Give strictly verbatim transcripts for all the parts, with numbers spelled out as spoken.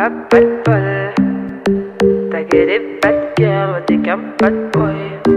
pas bad boy. T'as que des bad girls, ouais t'es qu'un bad boy.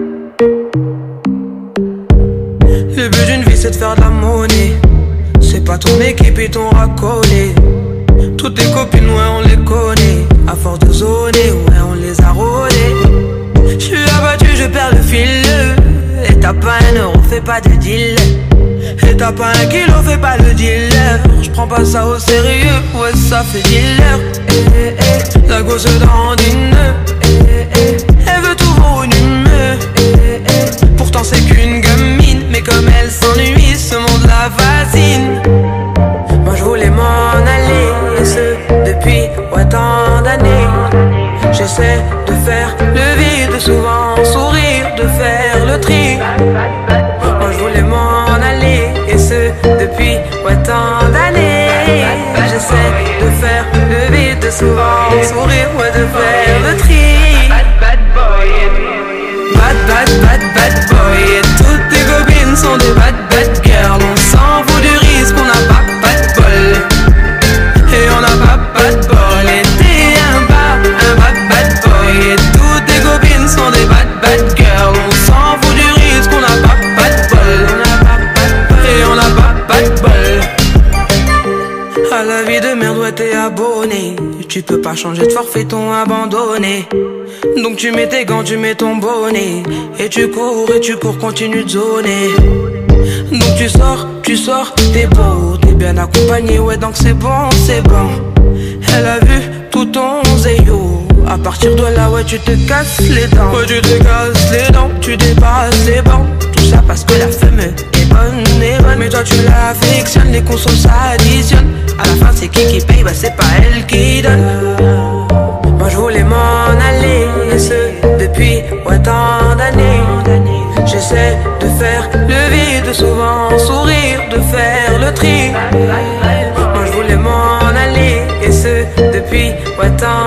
Le but d'une vie c'est de faire de la monnaie. C'est pas ton équipe et ton racolé. Toutes tes copines ouais on les connaît. À force de zoner ouais on les a rôlées. J'suis abattu je perds le fil. Et t'as pas un euro fais pas de deal. Et t'as pas un kilo fais pas le dealer. J'prends pas ça au sérieux ouais ça fait dealer. Eh, eh, eh. La gosse dandine. Eh, eh. Elle veut tout voir une humeur. Eh, eh. Pourtant c'est qu'une gamine. Mais comme elle s'ennuie ce monde la fascine. Moi je voulais m'en aller. Et ce depuis ouais, tant d'années. J'essaie de faire le vide. Souvent sourire. De faire le tri. Moi je voulais m'en aller. Et ce depuis ouais, tant d'années. J'essaie de faire le vide. Souvent sourire ouais, de faire le tri. Bad bad boy. Bad bad bad bad boy. Et toutes tes copines sont des bad bad girls. On s'en fout du risque, on n'a pas pas de bol. Et on n'a pas pas de bol. Et t'es un bad, un bad bad boy. Et toutes tes copines sont des bad bad girls. On s'en fout du risque, on n'a pas pas de bol. Et on n'a pas pas de bol. À la vie de merde ouais t'es abonné. Tu peux pas changer de forfait, ton abandonné. Donc tu mets tes gants, tu mets ton bonnet. Et tu cours, et tu cours, continue de zoner. Donc tu sors, tu sors, t'es beau, t'es bien accompagné, ouais donc c'est bon, c'est bon. Elle a vu tout ton zéyo. À partir de là, ouais tu te casses les dents. Ouais tu te casses les dents, tu dépasses les bancs. Tout ça parce que la femme est bonne, est bonne. Mais toi tu l'affectionnes, les consos s'additionnent. À la fin c'est qui qui paye, bah c'est pas elle qui donne. Moi je voulais m'en aller, et ce depuis ouais, tant d'années. J'essaie de faire le vide, souvent sourire, de faire le tri. Moi je voulais m'en aller, et ce depuis ouais, tant